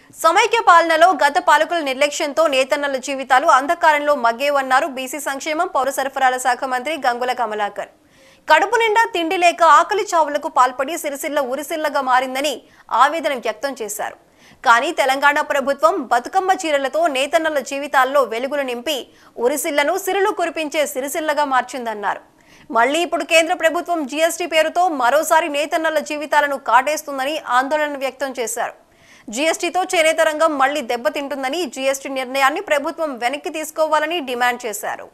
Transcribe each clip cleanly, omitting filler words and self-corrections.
సమైక్య పాలనలో గత పాలకుల నిర్లక్ష్యంతో నేతన్నల జీవితాలు అంధకారంలో మగ్గేవన్నారు బీసీ సంక్షేమం పౌర సరఫరాల శాఖ మంత్రి గంగుల కమలాకర్. కడుపు నిండా తిండి లేక ఆకలి చావులకు పాల్పడి సిరిసిల్ల ఉరిసిల్లగా మారిందని ఆవేదన వ్యక్తం చేశారు. కానీ తెలంగాణ ప్రభుత్వం బతుకమ్మ చీరలతో నేతన్నల జీవితాల్లో వెలుగులు నింపి ఉరిసిల్లను సిరులు కురిపించే సిరిసిల్లగా మార్చిందన్నారు. మళ్లీ ఇప్పుడు కేంద్ర ప్రభుత్వం జీఎస్టీ పేరుతో మరోసారి నేతన్నల జీవితాలను కాటేస్తుందని ఆందోళన వ్యక్తం చేశారు. జీఎస్టీతో చేనేత రంగం మళ్లీ దెబ్బతింటుందని జీఎస్టీ నిర్ణయాన్ని ప్రభుత్వం వెనక్కి తీసుకోవాలని డిమాండ్ చేశారు.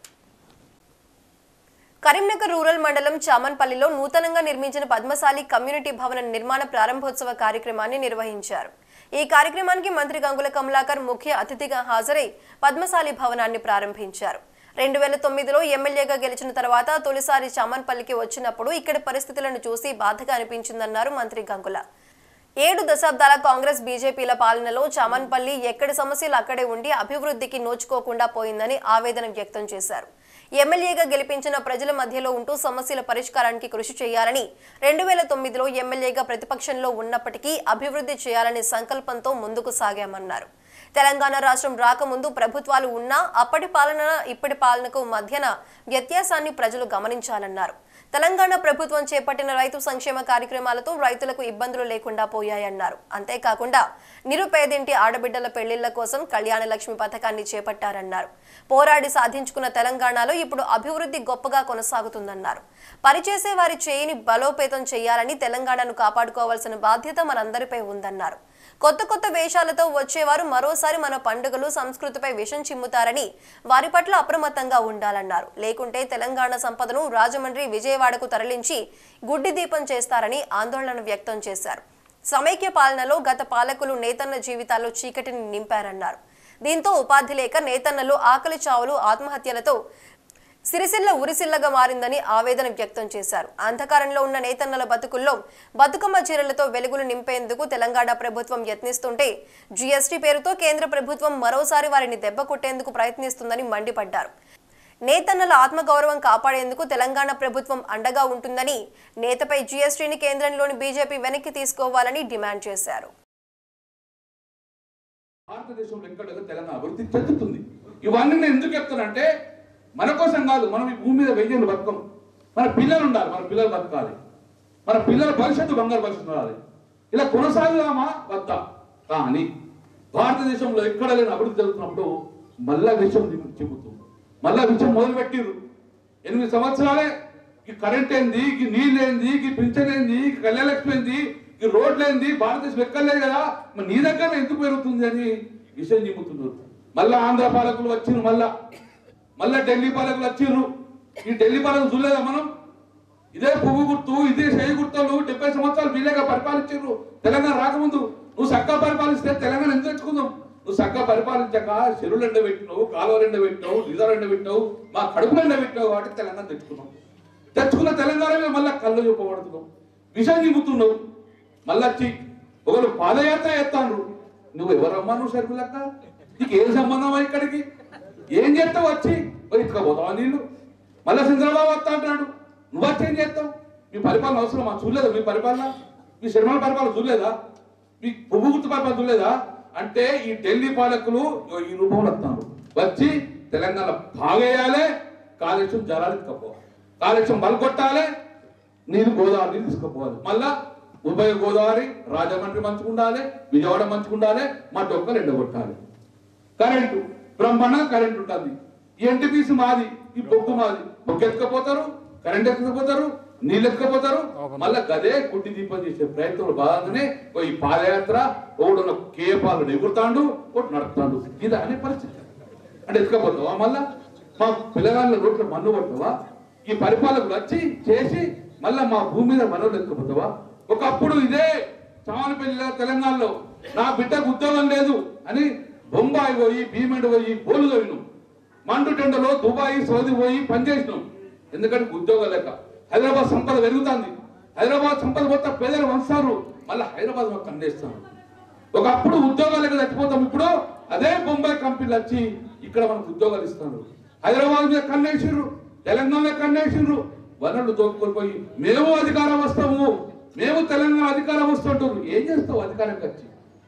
కరీంనగర్ రూరల్ మండలం చామన్పల్లిలో నూతనంగా నిర్మించిన పద్మశాలి కమ్యూనిటీ భవన నిర్మాణ ప్రారంభోత్సవ కార్యక్రమాన్ని నిర్వహించారు. ఈ కార్యక్రమానికి మంత్రి గంగుల కమలాకర్ ముఖ్య అతిథిగా హాజరై పద్మశాలి భవనాన్ని ప్రారంభించారు. 2009లో ఎమ్మెల్యేగా గెలిచిన తర్వాత తొలిసారి చామన్పల్లికి వచ్చినప్పుడు ఇక్కడి పరిస్థితులను చూసి బాధగా అనిపించిందన్నారు మంత్రి గంగుల. 7 దశాబ్దాల కాంగ్రెస్ బీజేపీల పాలనలో చామన్పల్లి ఎక్కడి సమస్యలు అక్కడే ఉండి అభివృద్ధికి నోచుకోకుండా పోయిందని ఆవేదన వ్యక్తం చేశారు. ఎమ్మెల్యేగా గెలిపించిన ప్రజల మధ్యలో ఉంటూ సమస్యల పరిష్కారానికి కృషి చేయాలని 2009లో ఎమ్మెల్యేగా ప్రతిపక్షంలో ఉన్నప్పటికీ అభివృద్ధి చేయాలనే సంకల్పంతో ముందుకు సాగామన్నారు. తెలంగాణ రాష్ట్రం రాకముందు ప్రభుత్వాలు ఉన్నా అప్పటి పాలన ఇప్పటి పాలనకు మధ్యన వ్యత్యాసాన్ని ప్రజలు గమనించాలన్నారు. తెలంగాణ ప్రభుత్వం చేపట్టిన రైతు సంక్షేమ కార్యక్రమాలతో రైతులకు ఇబ్బందులు లేకుండా పోయాయన్నారు. అంతేకాకుండా నిరుపేదింటి ఆడబిడ్డల పెళ్లిళ్ల కోసం కళ్యాణ లక్ష్మి పథకాన్ని చేపట్టారన్నారు. పోరాడి సాధించుకున్న తెలంగాణలో ఇప్పుడు అభివృద్ధి గొప్పగా కొనసాగుతుందన్నారు. పనిచేసే వారి చేయిని బలోపేతం చేయాలని, తెలంగాణను కాపాడుకోవాల్సిన బాధ్యత మనందరిపై ఉందన్నారు. కొత్త వేషాలతో వచ్చేవారు మరోసారి మన పండుగలు సంస్కృతిపై విషం చిమ్ముతారని, వారి పట్ల అప్రమత్తంగా ఉండాలన్నారు. లేకుంటే తెలంగాణ సంపదను రాజమండ్రి, విజయవాడకు తరలించి గుడ్డి దీపం చేస్తారని ఆందోళన వ్యక్తం చేశారు. సమైక్య పాలనలో గత పాలకులు నేతన్న జీవితాల్లో చీకటిని నింపారన్నారు. దీంతో ఉపాధి లేక నేతన్నలు ఆకలి చావులు, ఆత్మహత్యలతో సిరిసిల్ల ఉరిసిల్లగా మారిందని ఆవేదన వ్యక్తం చేశారు. అంధకారంలో ఉన్న నేతన్నల బతుకుల్లో బతుకమ్మ చీరలతో వెలుగులు నింపేందుకు తెలంగాణ ప్రభుత్వం యత్నిస్తుంటే జీఎస్టీ పేరుతో కేంద్ర ప్రభుత్వం మరోసారి వారిని దెబ్బ కొట్టేందుకు ప్రయత్నిస్తుందని మండిపడ్డారు. నేతన్నల ఆత్మగౌరవం కాపాడేందుకు తెలంగాణ ప్రభుత్వం అండగా ఉంటుందని, నేతపై జీఎస్టీని కేంద్రంలోని బీజేపీ వెనక్కి తీసుకోవాలని డిమాండ్ చేశారు. భారతదేశంలో ఎక్కడ తెలంగాణ అభివృద్ధి చెందుతుంది. ఇవన్నీ నేను ఎందుకు చెప్తానంటే, మన కోసం కాదు, మనం ఈ భూమి మీద వెయ్యేళ్ళు బతకం. మన పిల్లలు ఉండాలి, మన పిల్లలు బతకాలి, మన పిల్లల భవిష్యత్తు బంగారు భవిష్యత్తు ఉండాలి. ఇలా కొనసాగుదామా వద్దా? కానీ భారతదేశంలో ఎక్కడ లేని అభివృద్ధి జరుగుతున్నప్పుడు మళ్ళా విషయం చెబుతుంది, మళ్ళా విషయం మొదలుపెట్టిరు. 8 సంవత్సరాలే ఈ కరెంట్ ఏంది, ఈ నీళ్ళు ఏంది, ఈ పింఛన్ ఏంది, ఈ కళ్యాణలక్ష్మి ఏంది, ఈ రోడ్లు ఏంది, భారతదేశం ఎక్కర్లేదు కదా, మరి నీ దగ్గర ఎందుకు పెరుగుతుంది అని విషయం చెబుతున్నారు. మళ్ళా ఆంధ్ర పాలకులు వచ్చిండ్రు, మళ్ళా ఢిల్లీ పాలకులు వచ్చిర్రు. ఈ ఢిల్లీ పాలకులు చూడలేదా మనం? ఇదే పువ్వు గుర్తు, ఇదే చేయి గుర్తులు 70 సంవత్సరాలు వీళ్ళగా పరిపాలించారు. తెలంగాణ రాకముందు నువ్వు చక్కగా పరిపాలిస్తే తెలంగాణ ఎందుకు తెచ్చుకుందాం? నువ్వు చక్కగా పరిపాలించాక చెరువులు ఎండబెట్టినావు, కాలువలు ఎండబెట్టినావు, రిజర్వ్ ఎండబెట్టినావు, మా కడుపులు ఎండబెట్టినావు కాబట్టి తెలంగాణ తెచ్చుకున్న తెలంగాణ మళ్ళా కళ్ళు చెప్పబడుతున్నావు, విషయం నింపుతున్నావు. మళ్ళీ వచ్చి ఒకరు పాదయాత్ర చేస్తాను. నువ్వు ఎవరమ్మా? నువ్వు సరుకులక్క, నీకు ఏం సంబంధమా? ఇక్కడికి ఏం చేస్తావు? వచ్చి ఇటుకపోతావా నీళ్ళు? మళ్ళీ చంద్రబాబు వస్తా అంటున్నాడు, నువ్వు వచ్చి ఏం చేస్తావు? మీ పరిపాలన అవసరమా? చూడలేదా మీ పరిపాలన? మీ శర్మల పరిపాలన చూడలేదా? మీ పువ్వు గుర్తు పరిపాలన చూడలేదా? అంటే ఈ ఢిల్లీ పాలకులు ఈ రూపంలో వస్తున్నారు. వచ్చి తెలంగాణ బాగేయాలి, కాళేశ్వరం జలాలు తీసుకుపోవాలి, కాళేశ్వరం బలకొట్టాలి, నీరు గోదావరి నీళ్ళు తీసుకుపోవాలి. మళ్ళా ఉభయ గోదావరి, రాజమండ్రి మంచిగా ఉండాలి, విజయవాడ మంచిగా ఉండాలి, మా డొక్కలు ఎండగొట్టాలి. కరెంటు బ్రహ్మాండంగా కరెంట్ ఉంటుంది. ఈ ఎన్టీపీసీ మాది, ఈ బొగ్గు మాది. బొగ్గు ఎత్తుకపోతారు, కరెంట్ ఎత్తుకపోతారు, నీళ్ళు ఎత్తుకపోతారు. మళ్ళా గదే గుడ్డి దీపం చేసే ప్రయత్నంలో భాగంగానే ఈ పాదయాత్ర ఒకడు కేపాలు ఎగురుతాడు, ఒకటి నడుపుతాడు. ఇది అనే పరిస్థితి. అంటే ఎత్తుకపోతావా? మళ్ళా మా పిల్లగాళ్ళ రోడ్ల మన్ను పడతావా? ఈ పరిపాలకులు వచ్చి చేసి మళ్ళా మా భూమి మీద మనోళ్ళు ఎత్తుకపోతావా? ఒకప్పుడు ఇదే చామనపల్లి తెలంగాణలో నా బిడ్డకు ఉద్యోగం లేదు అని బొంబాయి పోయి, భీమండి పోయి, బోలుగా విను, మండు టెండలో దుబాయి, సౌదీ పోయి పనిచేసినాం. ఎందుకంటే ఉద్యోగం లేక. హైదరాబాద్ సంపద పెరుగుతుంది. హైదరాబాద్ సంపద పోతే పేదలు వంచారు, మళ్ళీ హైదరాబాద్ మాకు కండేస్తాను. ఒకప్పుడు ఉద్యోగాలు లేక చచ్చిపోతాం, ఇప్పుడు అదే బొంబాయి కంపెనీలు వచ్చి ఇక్కడ మనకు ఉద్యోగాలు ఇస్తారు. హైదరాబాద్ మీద కన్నేసిర్రు, తెలంగాణ మీద కన్నేసిర్రు. వనరులు తోడుకోల్పోయి మేము అధికారం వస్తాము, మేము తెలంగాణ అధికారం వస్తుంటారు. ఏం చేస్తావు అధికారం వచ్చి?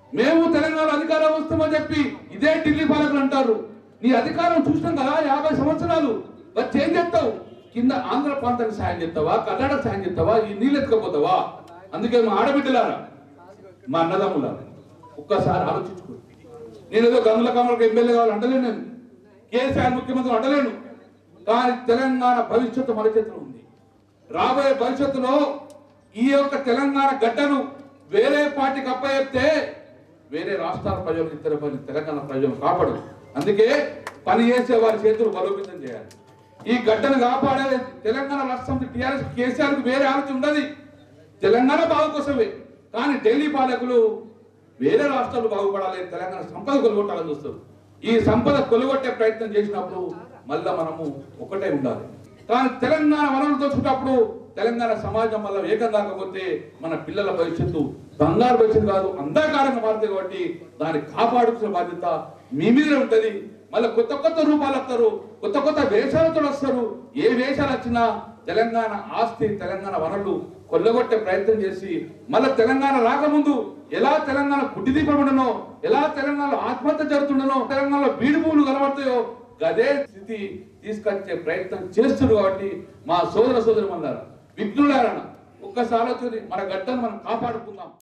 మేము తెలంగాణ అధికారం వస్తామని చెప్పి ఇదే ఢిల్లీ పాలకులు అంటారు. నీ అధికారం చూసినాం కదా 50 సంవత్సరాలు, వచ్చి ఏం చేస్తావు? కింద ఆంధ్ర ప్రాంతానికి సాయం చేస్తావా, కర్ణాటక సాయం చేస్తావా, ఈ నీళ్ళు ఎత్తుకపోతావా? అందుకే మా ఆడబిడ్డలారా, మా అన్నదమ్ములారా, ఒక్కసారి ఆలోచించుకో. నేను ఏదో గంగుల కమలకు ఎమ్మెల్యే కావాలి అంటలేను, నేను కేసీఆర్ ముఖ్యమంత్రి అంటలేను. కానీ తెలంగాణ భవిష్యత్తు మన చేతిలో ఉంది. రాబోయే భవిష్యత్తులో ఈ యొక్క తెలంగాణ గడ్డను వేరే పార్టీకి అప్పచెప్తే వేరే రాష్ట్రాల ప్రజలకు ఇతర తెలంగాణ ప్రజలు కాపాడు. అందుకే పని చేసే వారి చేతులు బలోపేతం చేయాలి. ఈ గడ్డను కాపాడే తెలంగాణ రాష్ట్రం టీఆర్ఎస్ కేసీఆర్కి వేరే ఆలోచన ఉండదు, తెలంగాణ బాగు కోసమే. కానీ ఢిల్లీ పాలకులు వేరే రాష్ట్రాలు బాగుపడాలి, తెలంగాణ సంపద కొలుగొట్టాలని చూస్తారు. ఈ సంపద కొలుగొట్టే ప్రయత్నం చేసినప్పుడు మళ్ళా మనము ఒకటే ఉండాలి. కానీ తెలంగాణ వనరులు దోచుకున్నప్పుడు తెలంగాణ సమాజం వల్ల ఏకం కాకపోతే మన పిల్లల భవిష్యత్తు బంగారు భవిష్యత్తు కాదు, అంధకారంగా మారుతుంది. కాబట్టి దాన్ని కాపాడుకునే బాధ్యత మీ మీదే ఉంటది. మళ్ళీ కొత్త కొత్త రూపాలు వస్తారు, కొత్త కొత్త వేషాలతో వస్తారు. ఏ వేషాలు వచ్చినా తెలంగాణ ఆస్తి, తెలంగాణ వనరులు కొల్లగొట్టే ప్రయత్నం చేసి మళ్ళీ తెలంగాణ రాకముందు ఎలా తెలంగాణ పుట్టిదీపం ఉండనో, ఎలా తెలంగాణలో ఆత్మహత్య జరుగుతుండనో, తెలంగాణలో బీడు భూములు కనబడతాయో గదే స్థితి తీసుకొచ్చే ప్రయత్నం చేస్తున్నారు. కాబట్టి మా సోదర సోదరి మళ్ళారా, విఘ్నులారా, ఒక్కసారి మన గడ్డను మనం కాపాడుకుందాం.